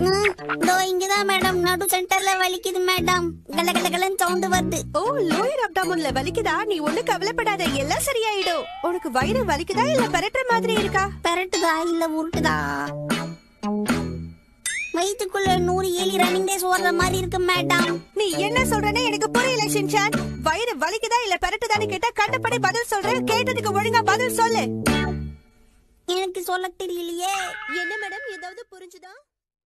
இங்கதான் மேடம் நடு சென்டர்ல வலிக்குது மேடம். கல கல கலன்னு சவுண்ட் வருது. ஓ, லோயர் அப்டாமன்ல வலிக்குதா? நீ ஒண்ணு கவலைப்படாத, எல்லாம் சரியாயிடும். உனக்கு வயிறு வலிக்குதா இல்ல பெரட்டுற மாதிரி இருக்கா? பெரட்டுதா இல்ல உருட்டுதா? வயிற்றுக்குள்ள 100 ஏலி ரன்னிங் ரேஸ் ஓடுற மாதிரி இருக்கு மேடம். நீ என்ன சொல்றேன்னு எனக்கு புரியல ஷின்சான். வயிறு வலிக்குதா இல்ல பெரட்டுதான்னு கேட்டா கண்டபடி பதில் சொல்றேன். கேட்டதுக்கு ஒழுங்கா பதில் சொல்லு. எனக்கு சொல்ல தெரியலையே. என்ன மேடம், ஏதாவது புரிஞ்சுதா?